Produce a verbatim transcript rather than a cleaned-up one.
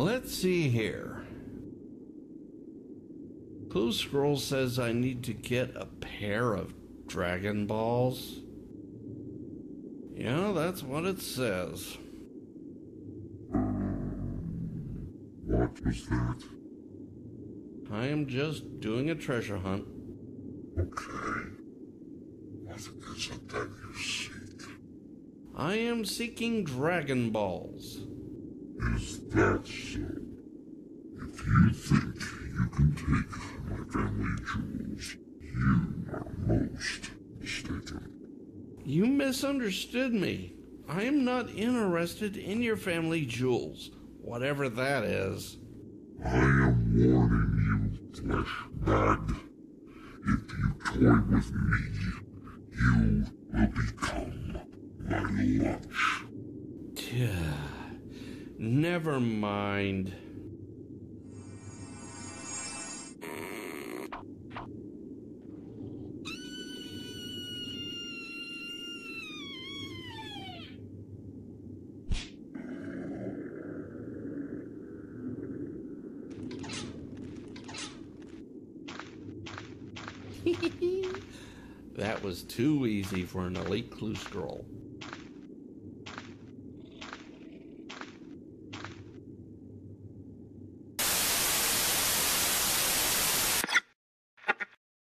Let's see here. Clue Scroll says I need to get a pair of Dragon Balls. Yeah, that's what it says. What was that? I am just doing a treasure hunt. Okay. What is it that you seek? I am seeking Dragon Balls. Is that so? If you think you can take my family jewels, you are most mistaken. You misunderstood me. I am not interested in your family jewels, whatever that is. I am warning you, flesh bag. If you toy with me, you will become my lunch. Never mind. That was too easy for an elite clue scroll.